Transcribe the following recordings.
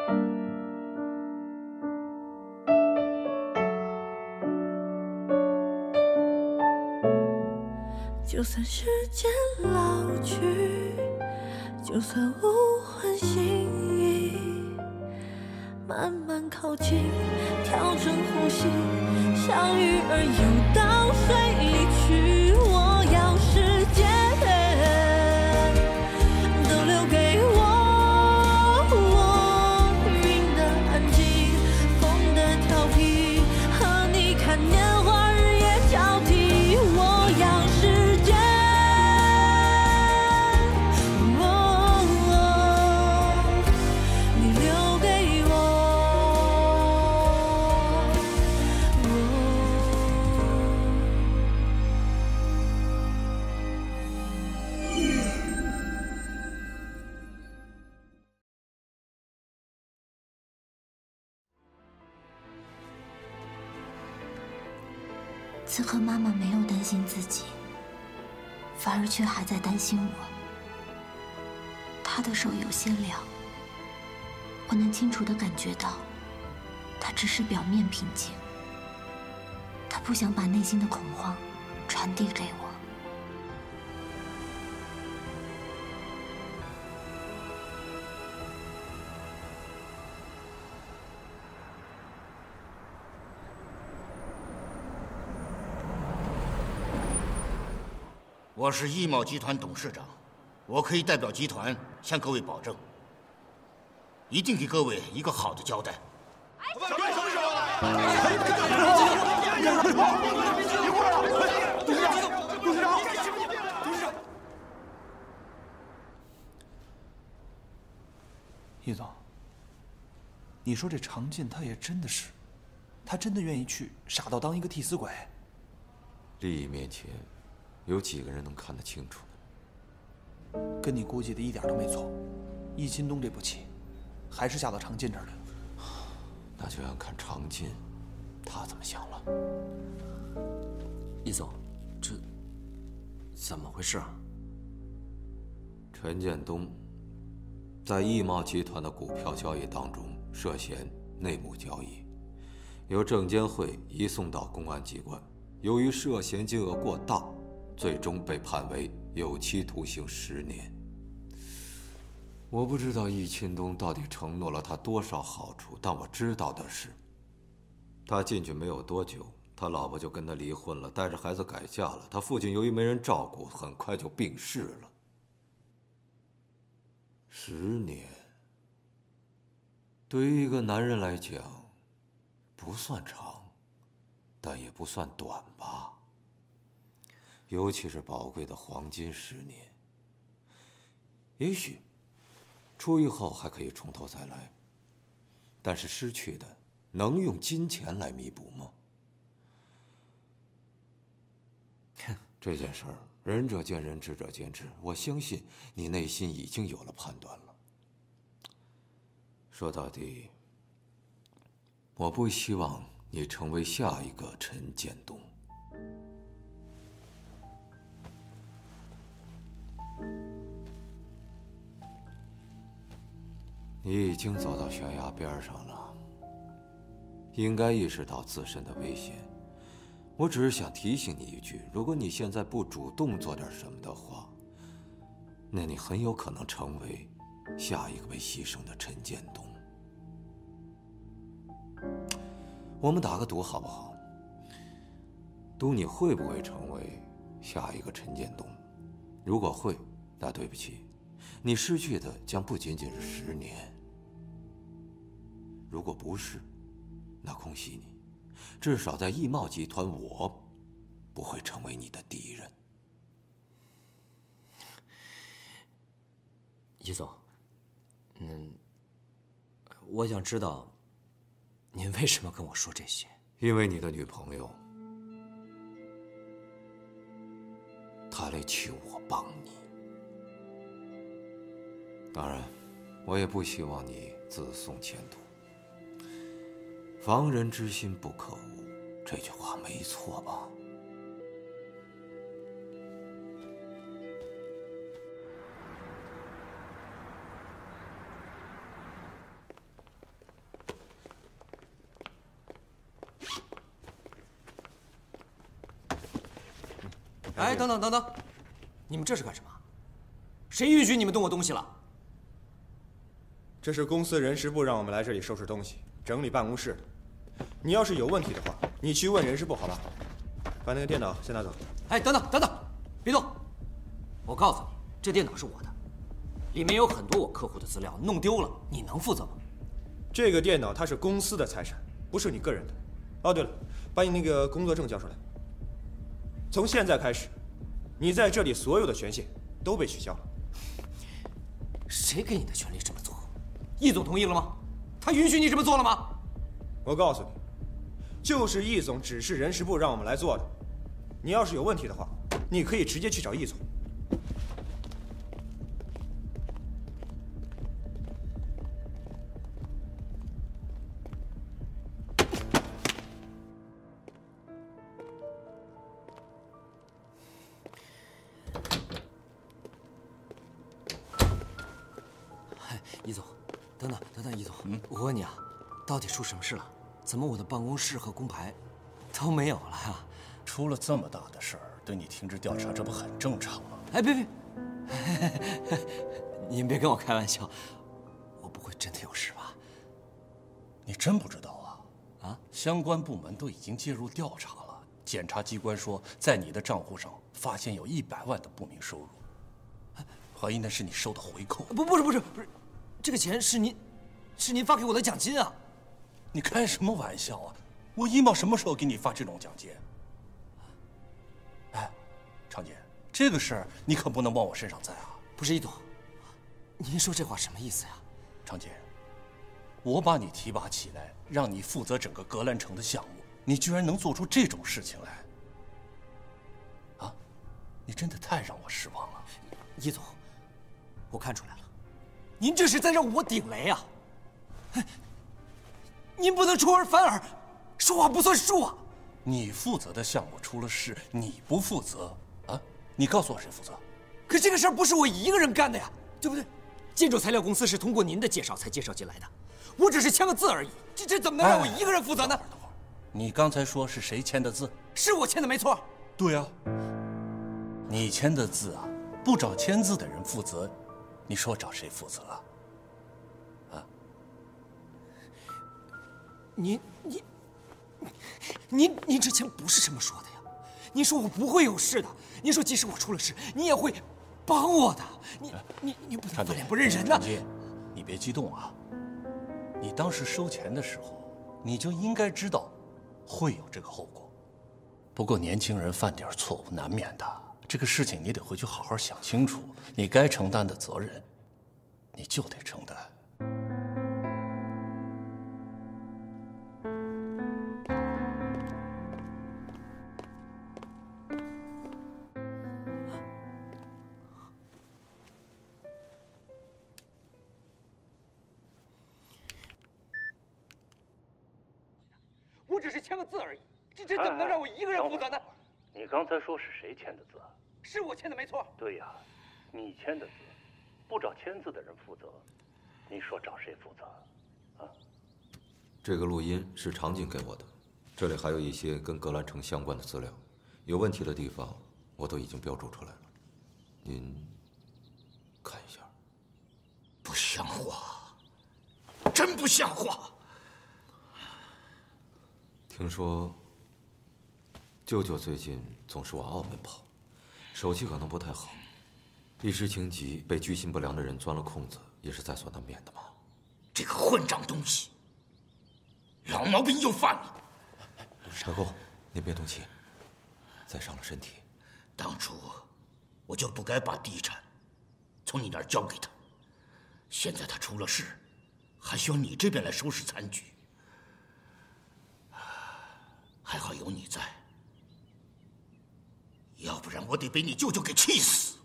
就算时间老去，就算无魂心意，慢慢靠近，调整呼吸，像鱼儿游到水里去。我要时间都留给我，云的安静，风的调皮，和你看年华日夜交替。我要时间。 此刻妈妈没有担心自己，反而却还在担心我。她的手有些凉，我能清楚地感觉到，她只是表面平静，她不想把内心的恐慌传递给我。 我是易茂集团董事长，我可以代表集团向各位保证，一定给各位一个好的交代。 什么时候来？董事长， 易总，你说这常进他也真的是，他真的愿意去傻到当一个替死鬼？ 利益面前，有几个人能看得清楚呢？ 跟你估计的一点都没错，易钦东这步棋，还是下到常进这儿了。 那就要看常进，他怎么想了。 易总，这怎么回事啊？ 陈建东在易茂集团的股票交易当中涉嫌内幕交易，由证监会移送到公安机关，由于涉嫌金额过大，最终被判为有期徒刑10年。我不知道易钦东到底承诺了他多少好处，但我知道的是，他进去没有多久，他老婆就跟他离婚了，带着孩子改嫁了。他父亲由于没人照顾，很快就病逝了。10年，对于一个男人来讲，不算长，但也不算短吧。尤其是宝贵的黄金10年。也许出狱后还可以从头再来，但是失去的能用金钱来弥补吗？这件事儿，仁者见仁，智者见智。我相信你内心已经有了判断了。说到底，我不希望你成为下一个陈建东。你已经走到悬崖边上了，应该意识到自身的危险。我只是想提醒你一句，如果你现在不主动做点什么的话，那你很有可能成为下一个被牺牲的陈建东。我们打个赌好不好？赌你会不会成为下一个陈建东？如果会，那对不起，你失去的将不仅仅是10年。如果不是，那恭喜你，至少在易茂集团，我不会成为你的敌人。 易总，我想知道，您为什么跟我说这些？ 因为你的女朋友，她来求我帮你。当然，我也不希望你自送前途。防人之心不可无，这句话没错吧？ 哎，等等等等，你们这是干什么？谁允许你们动我东西了？ 这是公司人事部让我们来这里收拾东西、整理办公室的。你要是有问题的话，你去问人事部好吧？把那个电脑先拿走。 哎，等等等等，别动！我告诉你，这电脑是我的，里面有很多我客户的资料，弄丢了，你能负责吗？ 这个电脑它是公司的财产，不是你个人的。哦，对了，把你那个工作证交出来。从现在开始，你在这里所有的权限都被取消了。 谁给你的权利这么做？易总同意了吗？他允许你这么做了吗？ 我告诉你，就是易总指示人事部让我们来做的。你要是有问题的话，你可以直接去找易总。 易总，等等，易总，我问你啊，到底出什么事了？怎么我的办公室和工牌都没有了呀？ 出了这么大的事儿，对你停止调查，这不很正常吗？ 哎，别，您别跟我开玩笑，我不会真的有事吧？ 你真不知道啊？啊，相关部门都已经介入调查了，检察机关说，在你的账户上发现有100万的不明收入，怀疑那是你收的回扣。 不是，这个钱是您发给我的奖金啊！ 你开什么玩笑啊？我易茂什么时候给你发这种奖金？哎，常姐，这个事儿你可不能往我身上栽啊！ 不是易总，您说这话什么意思呀？ 常姐，我把你提拔起来，让你负责整个格兰城的项目，你居然能做出这种事情来，啊！你真的太让我失望了。 易总，我看出来了，您这是在让我顶雷啊！您不能出尔反尔，说话不算数啊！ 你负责的项目出了事，你不负责啊？你告诉我谁负责？ 可这个事儿不是我一个人干的呀，对不对？建筑材料公司是通过您的介绍才介绍进来的，我只是签个字而已，这怎么能让我一个人负责呢？ 等会儿，你刚才说是谁签的字？ 是我签的，没错。 对啊，你签的字啊，不找签字的人负责，你说找谁负责啊？ 您之前不是这么说的呀？您说我不会有事的，您说即使我出了事，你也会帮我的。你不能翻脸不认人呐！ 常进，你别激动啊。你当时收钱的时候，你就应该知道会有这个后果。不过年轻人犯点错误难免的，这个事情你得回去好好想清楚。你该承担的责任，你就得承担。 我只是签个字而已，这怎么能让我一个人负责呢？ 你刚才说是谁签的字？ 是我签的，没错。 对呀，你签的字，不找签字的人负责，你说找谁负责？啊？ 这个录音是常静给我的，这里还有一些跟格兰城相关的资料，有问题的地方我都已经标注出来了，您看一下。 不像话，真不像话！ 听说舅舅最近总是往澳门跑，手气可能不太好，一时情急被居心不良的人钻了空子，也是在所难免的嘛。 这个混账东西，老毛病又犯了。 大公，您别动气，再伤了身体。 当初我就不该把地产从你那儿交给他，现在他出了事，还需要你这边来收拾残局。还好有你在，要不然我得被你舅舅给气死。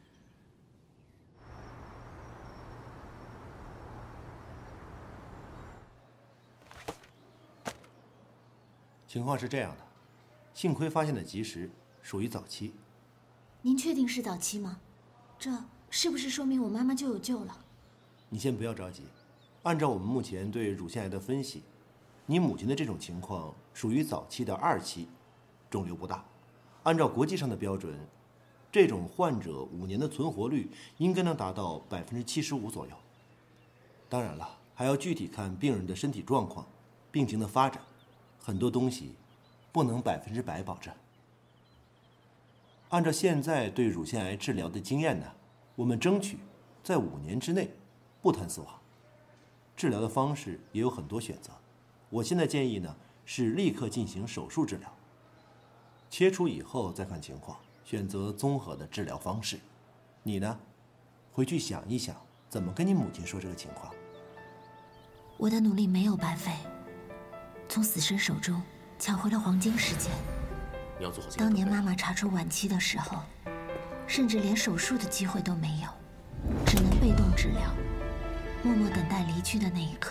情况是这样的，幸亏发现的及时，属于早期。 您确定是早期吗？这是不是说明我妈妈就有救了？ 你先不要着急，按照我们目前对乳腺癌的分析，你母亲的这种情况属于早期的2期，肿瘤不大， 按照国际上的标准，这种患者5年的存活率应该能达到75%左右。当然了，还要具体看病人的身体状况、病情的发展，很多东西不能100%保证。按照现在对乳腺癌治疗的经验呢，我们争取在5年之内不谈死亡。治疗的方式也有很多选择，我现在建议呢是立刻进行手术治疗，切除以后再看情况，选择综合的治疗方式。你呢，回去想一想，怎么跟你母亲说这个情况。 我的努力没有白费，从死神手中抢回了黄金时间。 你要做好。 当年妈妈查出晚期的时候，甚至连手术的机会都没有，只能被动治疗，默默等待离去的那一刻。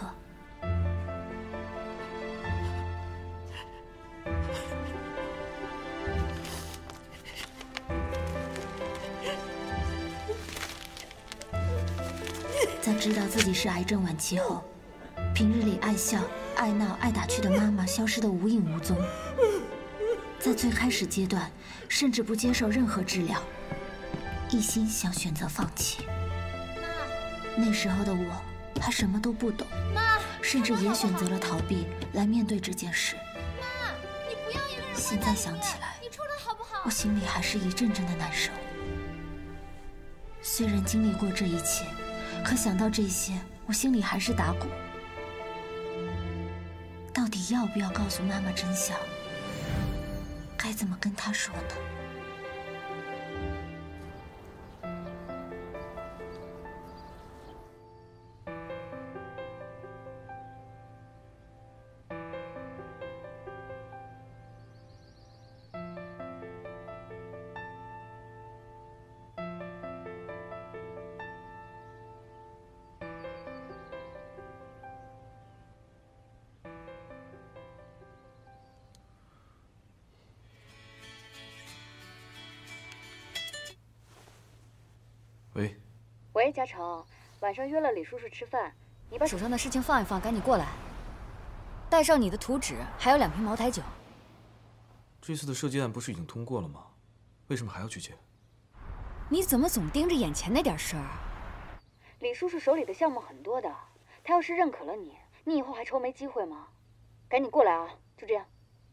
在知道自己是癌症晚期后，平日里爱笑、爱闹、爱打趣的妈妈消失得无影无踪。在最开始阶段，甚至不接受任何治疗，一心想选择放弃。那时候的我还什么都不懂，甚至也选择了逃避来面对这件事。 妈，你不要一个人。 现在想起来， 你出来好不好？ 我心里还是一阵阵的难受。虽然经历过这一切，可想到这些，我心里还是打鼓。到底要不要告诉妈妈真相？该怎么跟她说呢？ 喂， 喂，嘉诚，晚上约了李叔叔吃饭，你把手上的事情放一放，赶紧过来。带上你的图纸，还有2瓶茅台酒。 这次的射击案不是已经通过了吗？为什么还要去接？ 你怎么总盯着眼前那点事儿？李叔叔手里的项目很多的，他要是认可了你，你以后还愁没机会吗？赶紧过来啊！就这样。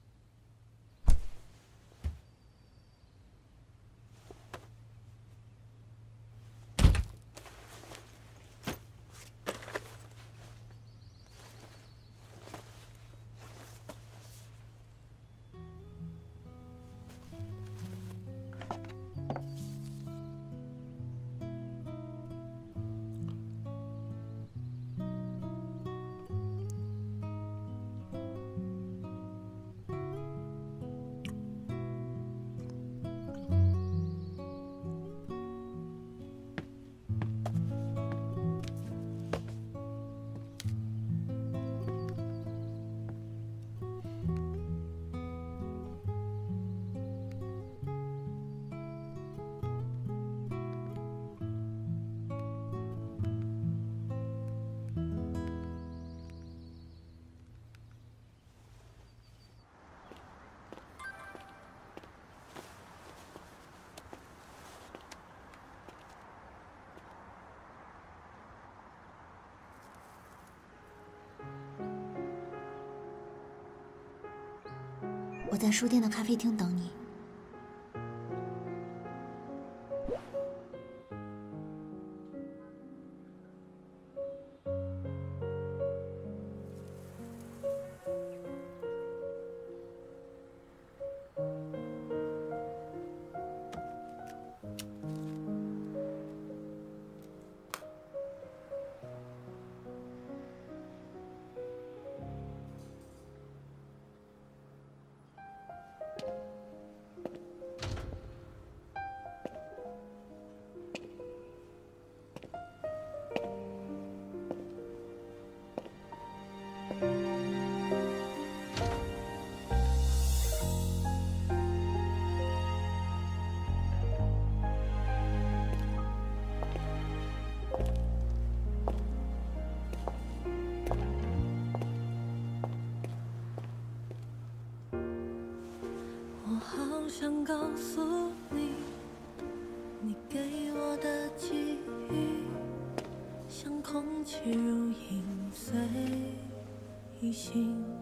我在书店的咖啡厅等你。 想告诉你，你给我的记忆像空气如影随形。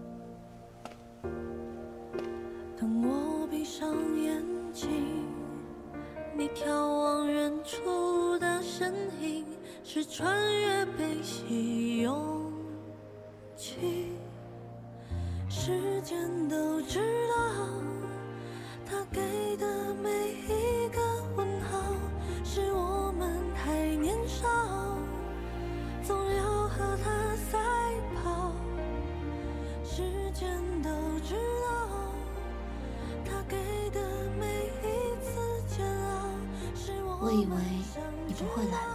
等我闭上眼睛，你眺望远处的身影，是穿越悲喜勇气。时间都知道，他给的每一个问号，是我们太年少，总要和他赛跑。时间都知道，他给的每一次煎熬，是我以为你不会来了，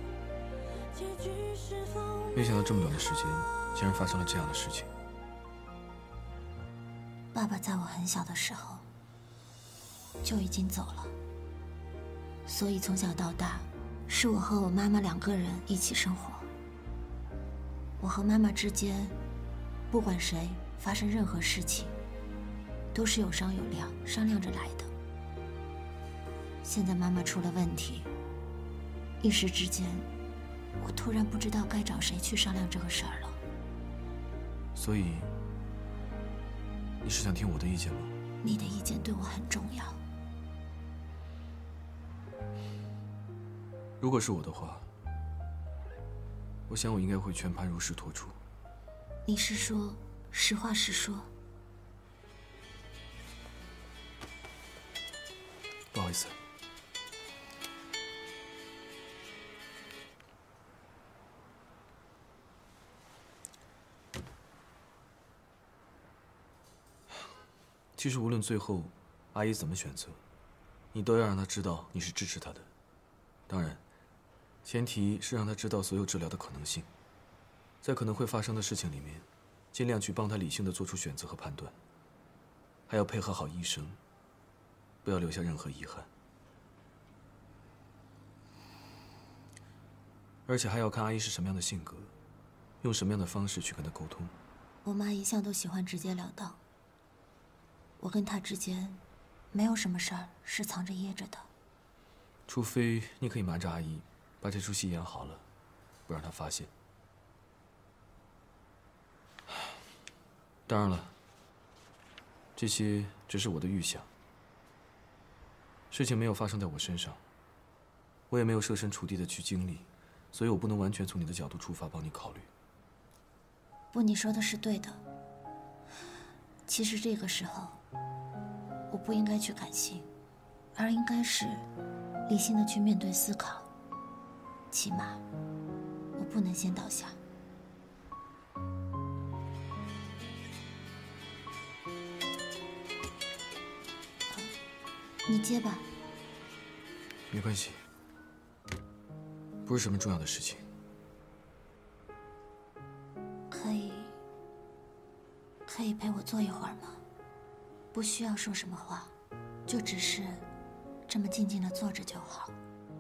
没想到这么短的时间，竟然发生了这样的事情。 爸爸在我很小的时候就已经走了，所以从小到大是我和我妈妈2个人一起生活。我和妈妈之间，不管谁发生任何事情，都是有商有量，商量着来的。现在妈妈出了问题，一时之间，我突然不知道该找谁去商量这个事儿了。 所以，你是想听我的意见吗？ 你的意见对我很重要。 如果是我的话，我想我应该会全盘如实托出。 你是说实话实说？ 不好意思。其实无论最后阿姨怎么选择，你都要让她知道你是支持她的。当然，前提是让她知道所有治疗的可能性，在可能会发生的事情里面，尽量去帮她理性的做出选择和判断，还要配合好医生，不要留下任何遗憾。而且还要看阿姨是什么样的性格，用什么样的方式去跟她沟通。 我妈一向都喜欢直截了当。我跟他之间，没有什么事儿是藏着掖着的。 除非你可以瞒着阿姨，把这出戏演好了，不让她发现。当然了，这些只是我的预想。事情没有发生在我身上，我也没有设身处地的去经历，所以我不能完全从你的角度出发帮你考虑。 不，你说的是对的。其实这个时候，我不应该去感性，而应该是理性的去面对思考。起码，我不能先倒下。你接吧。 没关系，不是什么重要的事情。 可以陪我坐一会儿吗？不需要说什么话，就只是这么静静的坐着就好。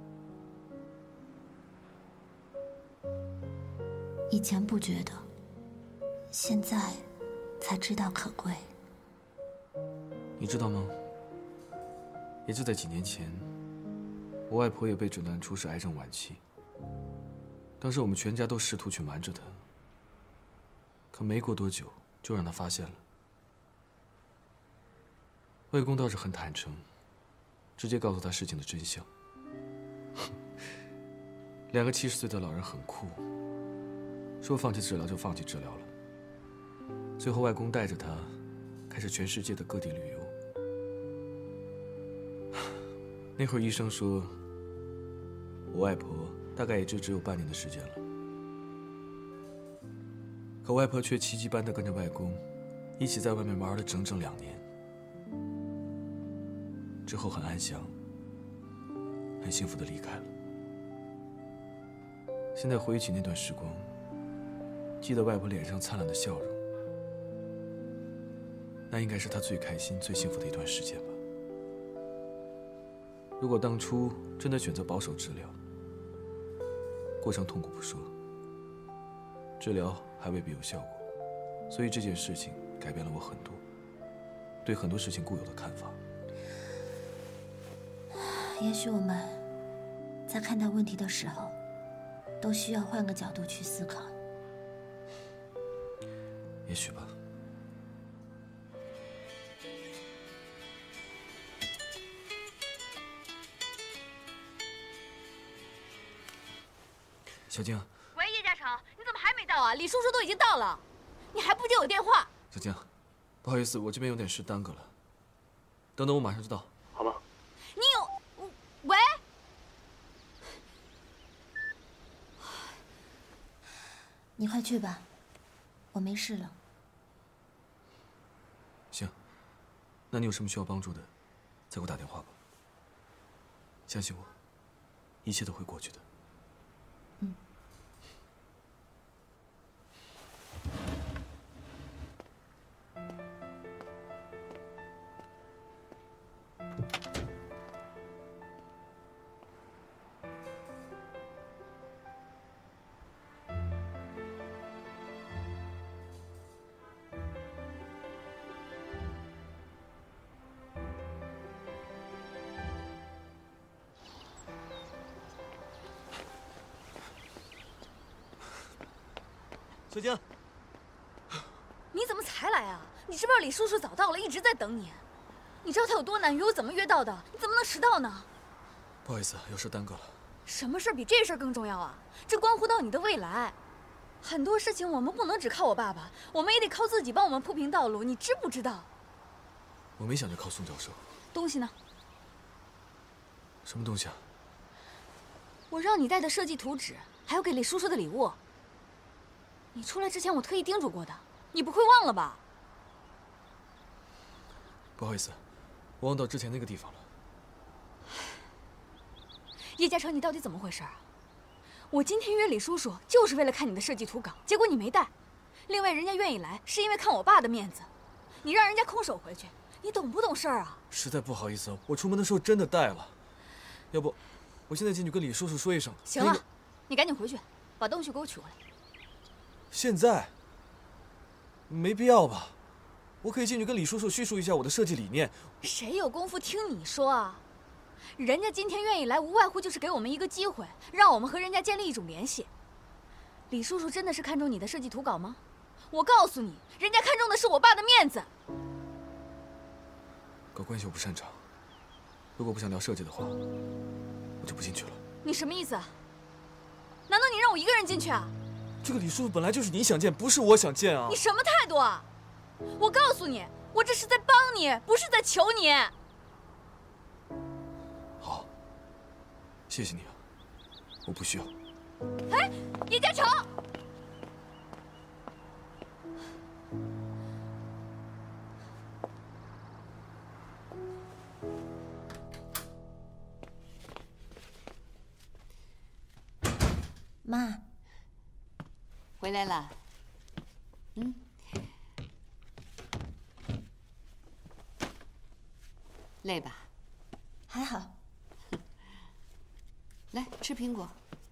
以前不觉得，现在才知道可贵。 你知道吗？也就在几年前，我外婆也被诊断出是癌症晚期。当时我们全家都试图去瞒着她，可没过多久就让她发现了。外公倒是很坦诚，直接告诉她事情的真相。2个70岁的老人很酷，说放弃治疗就放弃治疗了。最后外公带着她开始全世界的各地旅游。那会儿医生说，我外婆大概也就只有半年的时间了。可外婆却奇迹般的跟着外公，一起在外面玩了整整2年。之后很安详，很幸福的离开了。现在回忆起那段时光，记得外婆脸上灿烂的笑容，那应该是她最开心、最幸福的一段时间吧。如果当初真的选择保守治疗，过程痛苦不说，治疗还未必有效果，所以这件事情改变了我很多，对很多事情固有的看法。 也许我们在看待问题的时候，都需要换个角度去思考。 也许吧。小静。 喂，叶嘉诚，你怎么还没到啊？李叔叔都已经到了，你还不接我电话？ 小静，不好意思，我这边有点事耽搁了。等等，我马上就到，好吗？ 你有……喂？ 你快去吧，我没事了。 行，那你有什么需要帮助的，再给我打电话吧。相信我，一切都会过去的。 嗯。 小静， 你怎么才来啊？你知不知道李叔叔早到了，一直在等你？你知道他有多难约，我怎么约到的？你怎么能迟到呢？ 不好意思，有事耽搁了。 什么事儿比这事儿更重要啊？这关乎到你的未来，很多事情我们不能只靠我爸爸，我们也得靠自己帮我们铺平道路，你知不知道？ 我没想着靠宋教授。 东西呢？ 什么东西啊？ 我让你带的设计图纸，还有给李叔叔的礼物。你出来之前我特意叮嘱过的，你不会忘了吧？ 不好意思，我忘到之前那个地方了。 叶嘉诚，你到底怎么回事啊？我今天约李叔叔就是为了看你的设计图稿，结果你没带。另外，人家愿意来是因为看我爸的面子，你让人家空手回去，你懂不懂事儿啊？ 实在不好意思，我出门的时候真的带了。要不，我现在进去跟李叔叔说一声。 行了，你赶紧回去，把东西给我取过来。 现在？没必要吧？我可以进去跟李叔叔叙述一下我的设计理念。 谁有功夫听你说啊？人家今天愿意来，无外乎就是给我们一个机会，让我们和人家建立一种联系。李叔叔真的是看中你的设计图稿吗？我告诉你，人家看中的是我爸的面子。 搞关系我不擅长，如果不想聊设计的话，我就不进去了。 你什么意思啊？难道你让我一个人进去啊？ 这个李叔叔本来就是你想见，不是我想见啊！ 你什么态度啊？我告诉你，我这是在帮你，不是在求你。 好，谢谢你啊，我不需要。 哎，叶嘉诚！ 妈， 回来了。累吧？ 还好。 来吃苹果。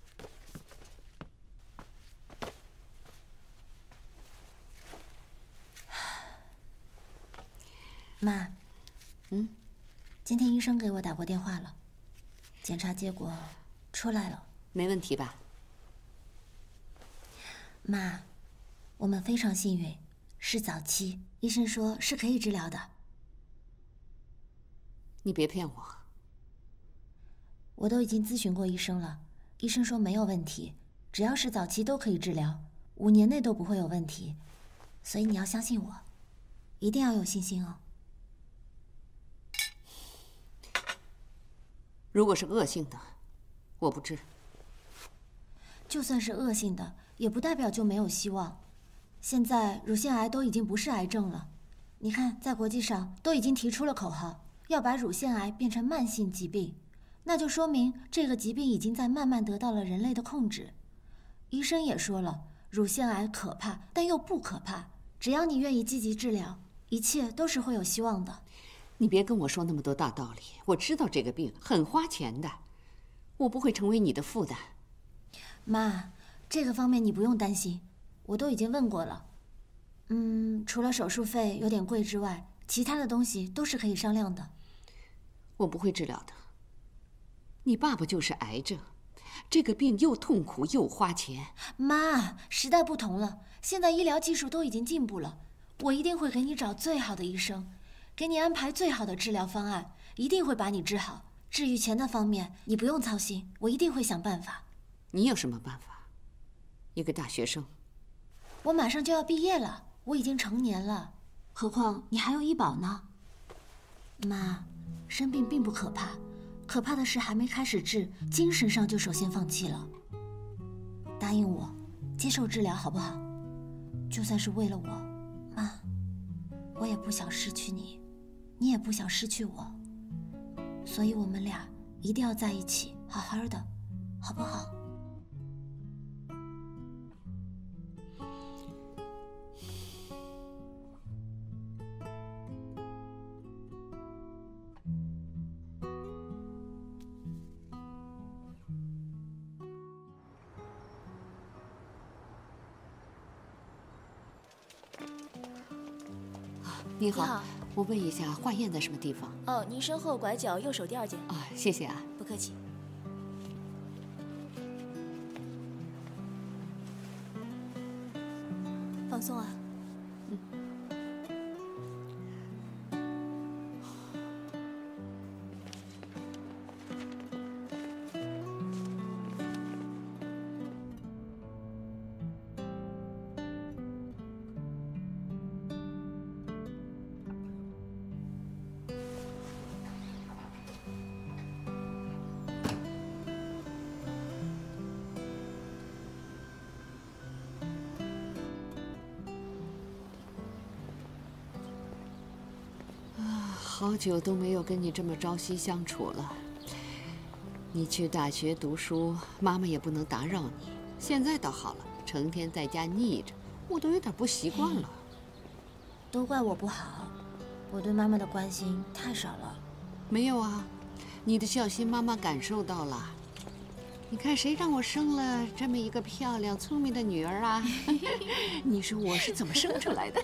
妈，今天医生给我打过电话了，检查结果出来了。 没问题吧？ 妈，我们非常幸运，是早期，医生说是可以治疗的。 你别骗我。 我都已经咨询过医生了，医生说没有问题，只要是早期都可以治疗，5年内都不会有问题，所以你要相信我，一定要有信心哦。 如果是恶性的，我不治。 就算是恶性的，也不代表就没有希望。现在乳腺癌都已经不是癌症了，你看，在国际上都已经提出了口号，要把乳腺癌变成慢性疾病，那就说明这个疾病已经在慢慢得到了人类的控制。医生也说了，乳腺癌可怕，但又不可怕，只要你愿意积极治疗，一切都是会有希望的。 你别跟我说那么多大道理，我知道这个病很花钱的，我不会成为你的负担。 妈，这个方面你不用担心，我都已经问过了。除了手术费有点贵之外，其他的东西都是可以商量的。 我不会治疗的， 你爸爸就是癌症，这个病又痛苦又花钱。 妈，时代不同了，现在医疗技术都已经进步了，我一定会给你找最好的医生，给你安排最好的治疗方案，一定会把你治好。至于钱的方面，你不用操心，我一定会想办法。 你有什么办法？一个大学生， 我马上就要毕业了，我已经成年了，何况你还有医保呢。妈，生病并不可怕，可怕的是还没开始治，精神上就首先放弃了。答应我，接受治疗好不好？就算是为了我，妈，我也不想失去你，你也不想失去我，所以我们俩一定要在一起，好好的，好不好？ 你好，我问一下，化验在什么地方？ 哦，您身后拐角右手第2间。 啊，谢谢啊。 不客气。放松啊。 好久都没有跟你这么朝夕相处了。你去大学读书，妈妈也不能打扰你。现在倒好了，成天在家腻着，我都有点不习惯了。 都怪我不好，我对妈妈的关心太少了。 没有啊，你的孝心妈妈感受到了。你看谁让我生了这么一个漂亮聪明的女儿啊？你说我是怎么生出来的？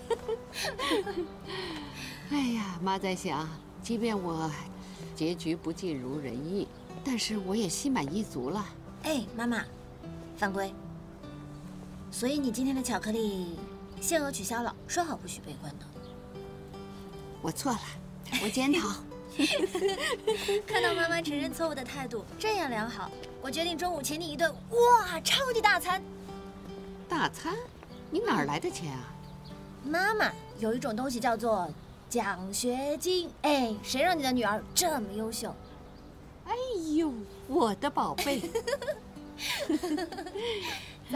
哎呀，妈在想，即便我结局不尽如人意，但是我也心满意足了。 哎，妈妈，犯规。所以你今天的巧克力限额取消了，说好不许被关的。 我错了，我检讨。 看到妈妈承认错误的态度，这样良好，我决定中午请你一顿哇超级大餐。 大餐？你哪儿来的钱啊？ 妈妈，有一种东西叫做奖学金。哎，谁让你的女儿这么优秀？ 哎呦，我的宝贝。 走。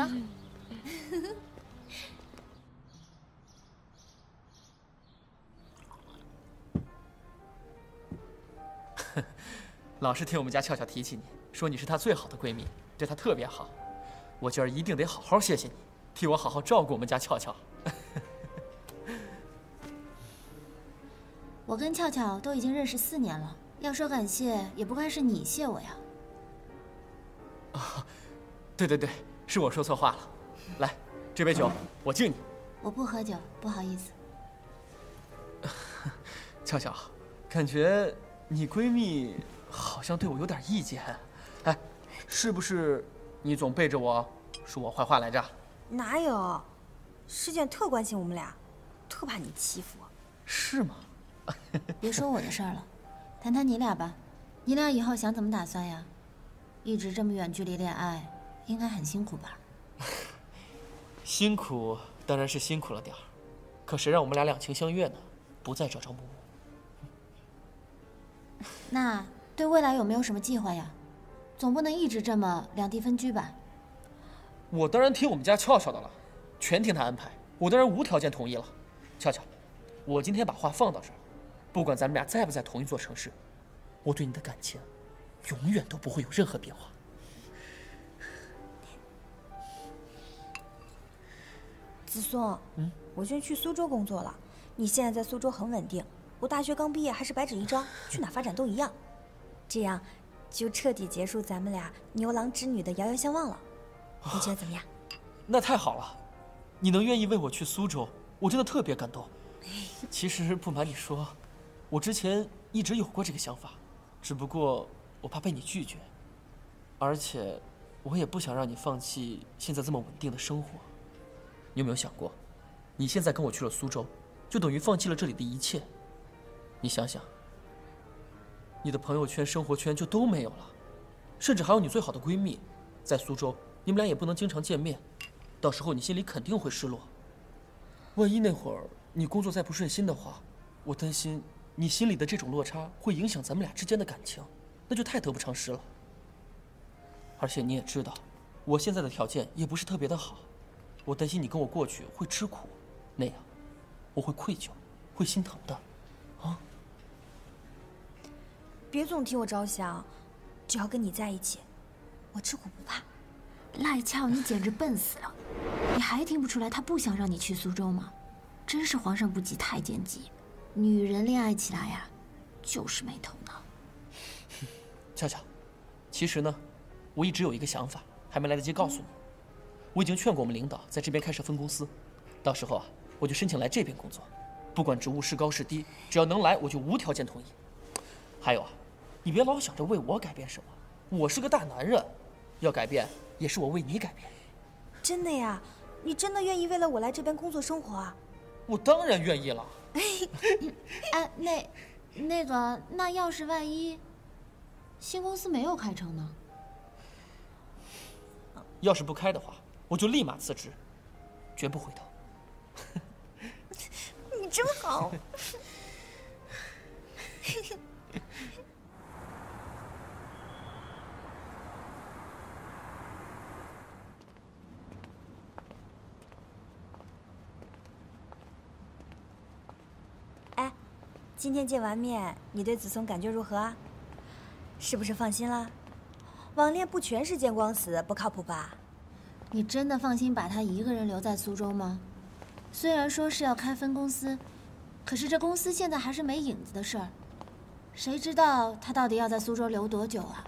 老是听我们家俏俏提起你，说你是她最好的闺蜜，对她特别好。我今儿一定得好好谢谢你，替我好好照顾我们家俏俏。 我跟俏俏都已经认识4年了，要说感谢，也不该是你谢我呀。 啊，对对对，是我说错话了。来，这杯酒我敬你。 我不喝酒，不好意思。 俏俏，感觉你闺蜜好像对我有点意见。哎，是不是你总背着我说我坏话来着？ 哪有，师卷特关心我们俩，特怕你欺负我。 是吗？ 别说我的事儿了，谈谈你俩吧。你俩以后想怎么打算呀？一直这么远距离恋爱，应该很辛苦吧？ 辛苦当然是辛苦了点儿，可谁让我们俩两情相悦呢？不再朝朝暮暮。 那对未来有没有什么计划呀？总不能一直这么两地分居吧？ 我当然听我们家俏俏的了，全听她安排，我当然无条件同意了。俏俏，我今天把话放到这儿，不管咱们俩在不在同一座城市，我对你的感情永远都不会有任何变化。 子松，我现在去苏州工作了，你现在在苏州很稳定，我大学刚毕业还是白纸一张，去哪发展都一样，这样就彻底结束咱们俩牛郎织女的遥遥相望了。你觉得怎么样？ 那太好了，你能愿意为我去苏州，我真的特别感动。其实不瞒你说，我之前一直有过这个想法，只不过我怕被你拒绝， 而且，我也不想让你放弃现在这么稳定的生活。你有没有想过，你现在跟我去了苏州，就等于放弃了这里的一切。你想想，你的朋友圈、生活圈就都没有了，甚至还有你最好的闺蜜，在苏州，你们俩也不能经常见面，到时候你心里肯定会失落。万一那会儿你工作再不顺心的话，我担心你心里的这种落差会影响咱们俩之间的感情，那就太得不偿失了。而且你也知道，我现在的条件也不是特别的好，我担心你跟我过去会吃苦，那样我会愧疚，会心疼的，啊！ 别总替我着想，只要跟你在一起，我吃苦不怕。 赖俏，你简直笨死了！你还听不出来他不想让你去苏州吗？真是皇上不急太监急，女人恋爱起来呀，就是没头脑。 俏俏，其实呢，我一直有一个想法，还没来得及告诉你。我已经劝过我们领导在这边开设分公司，到时候啊，我就申请来这边工作，不管职务是高是低，只要能来，我就无条件同意。还有啊，你别老想着为我改变什么，我是个大男人，要改变也是我为你改变。 真的呀？你真的愿意为了我来这边工作生活啊？ 我当然愿意了。 哎，那要是万一新公司没有开成呢？ 要是不开的话，我就立马辞职，绝不回头。 你真好。哎，今天见完面，你对子松感觉如何啊？是不是放心了？网恋不全是见光死，不靠谱吧？ 你真的放心把他一个人留在苏州吗？虽然说是要开分公司，可是这公司现在还是没影子的事儿，谁知道他到底要在苏州留多久啊？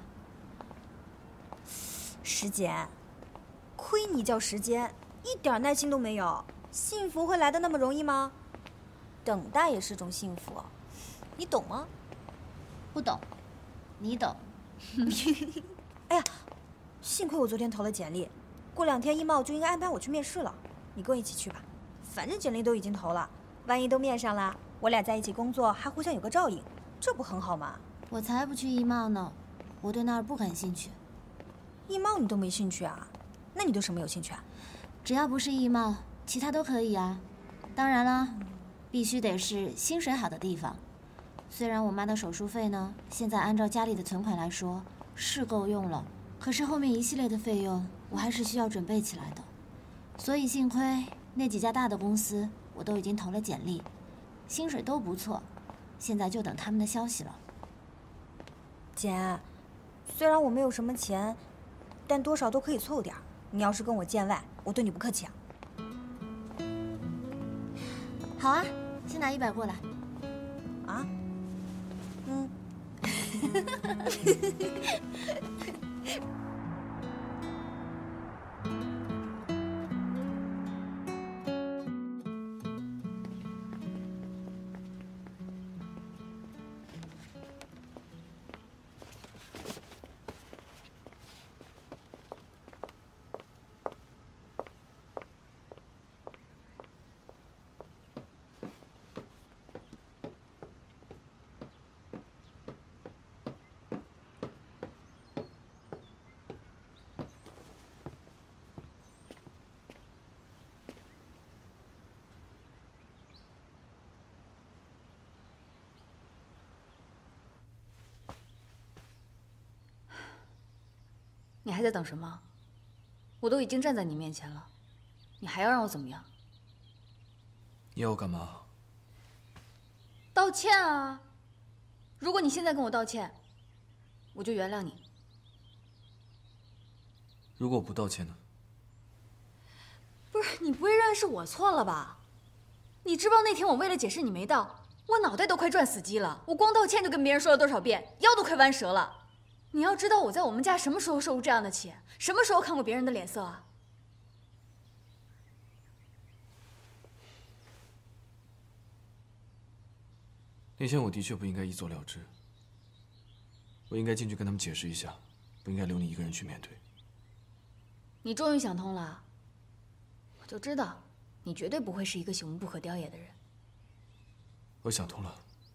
师姐，亏你叫时间，一点耐心都没有。幸福会来的那么容易吗？等待也是种幸福，你懂吗？ 不懂，你懂。 哎呀，幸亏我昨天投了简历，过2天艺贸就应该安排我去面试了。你跟我一起去吧，反正简历都已经投了，万一都面上了，我俩在一起工作还互相有个照应，这不很好吗？ 我才不去艺贸呢，我对那儿不感兴趣。 艺贸你都没兴趣啊？那你对什么有兴趣啊？ 只要不是艺贸，其他都可以啊。当然了，必须得是薪水好的地方。虽然我妈的手术费呢，现在按照家里的存款来说是够用了，可是后面一系列的费用我还是需要准备起来的。所以幸亏那几家大的公司我都已经投了简历，薪水都不错，现在就等他们的消息了。 姐，虽然我没有什么钱，但多少都可以凑点儿。你要是跟我见外，我对你不客气啊。 好啊，先拿100过来。 啊？嗯。 你还在等什么？我都已经站在你面前了，你还要让我怎么样？ 你要我干嘛？ 道歉啊！如果你现在跟我道歉，我就原谅你。 如果我不道歉呢？ 不是，你不会认为是我错了吧？你知不知道那天我为了解释你没到，我脑袋都快转死机了。我光道歉就跟别人说了多少遍，腰都快弯折了。你要知道我在我们家什么时候受过这样的气，什么时候看过别人的脸色啊？ 那天我的确不应该一走了之，我应该进去跟他们解释一下， 不应该留你一个人去面对。 你终于想通了，我就知道，你绝对不会是一个朽木不可雕也的人。 我想通了，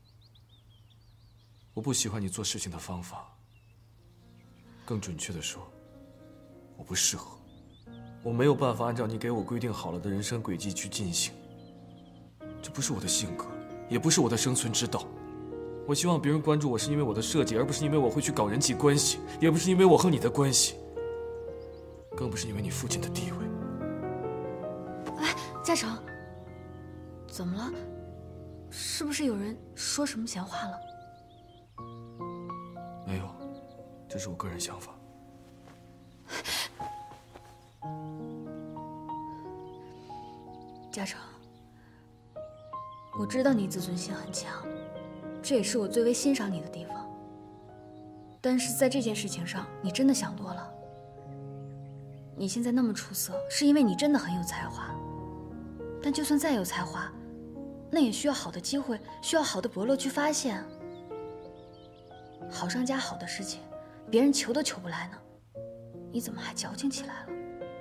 我不喜欢你做事情的方法。更准确的说，我不适合，我没有办法按照你给我规定好了的人生轨迹去进行。这不是我的性格，也不是我的生存之道。我希望别人关注我是因为我的设计，而不是因为我会去搞人际关系，也不是因为我和你的关系，更不是因为你父亲的地位。 哎，嘉诚，怎么了？是不是有人说什么闲话了？ 没有，这是我个人想法。 嘉诚，我知道你自尊心很强，这也是我最为欣赏你的地方。但是在这件事情上，你真的想多了。你现在那么出色，是因为你真的很有才华。但就算再有才华，那也需要好的机会，需要好的伯乐去发现。好上加好的事情，别人求都求不来呢，你怎么还矫情起来了？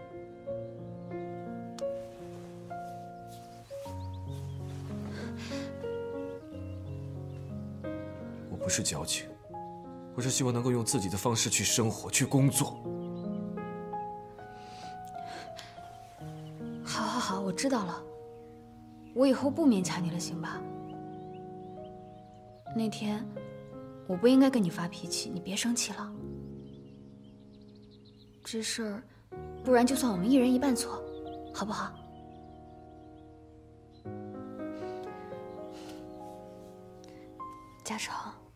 我不是矫情，我是希望能够用自己的方式去生活，去工作。 好，我知道了，我以后不勉强你了，行吧？那天我不应该跟你发脾气，你别生气了。这事儿，不然就算我们一人一半错，好不好？嘉诚，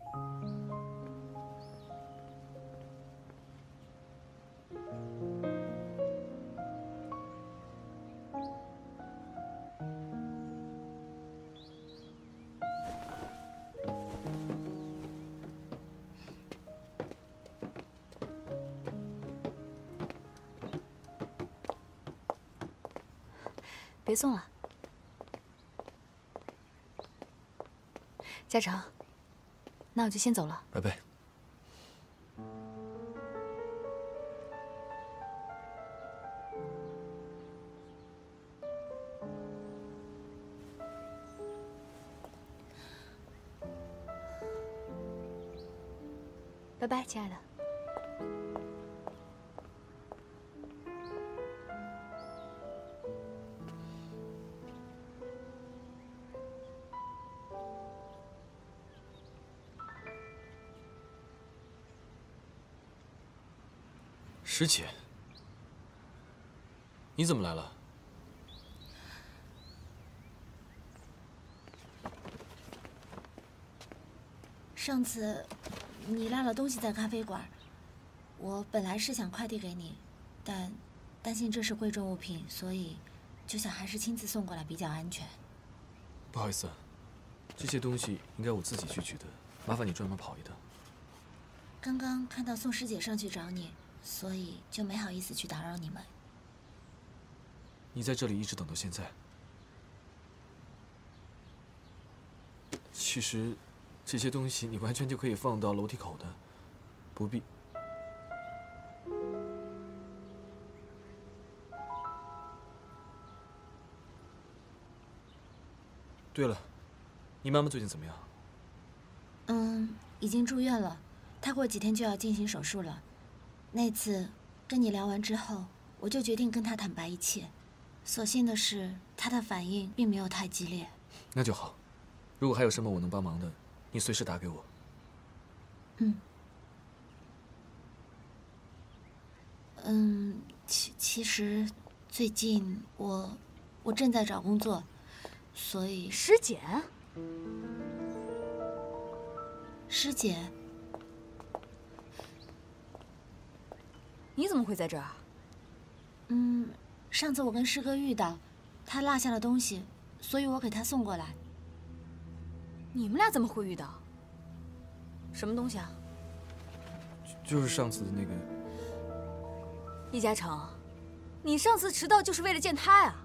别送了，嘉诚，那我就先走了。 拜拜。 拜拜，亲爱的。 师姐，你怎么来了？ 上次你落了东西在咖啡馆，我本来是想快递给你，但担心这是贵重物品，所以就想还是亲自送过来比较安全。 不好意思，这些东西应该我自己去取的，麻烦你专门跑一趟。 刚刚看到宋师姐上去找你，所以就没好意思去打扰你们。 你在这里一直等到现在。其实，这些东西你完全就可以放到楼梯口的，不必。对了，你妈妈最近怎么样？ 已经住院了，她过几天就要进行手术了。那次跟你聊完之后，我就决定跟她坦白一切。所幸的是，她的反应并没有太激烈。 那就好。如果还有什么我能帮忙的，你随时打给我。 其实最近我正在找工作，所以师姐，你怎么会在这儿？ 上次我跟师哥遇到，他落下了东西，所以我给他送过来。 你们俩怎么会遇到？什么东西啊？ 就是上次的那个。 易嘉诚，你上次迟到就是为了见他呀？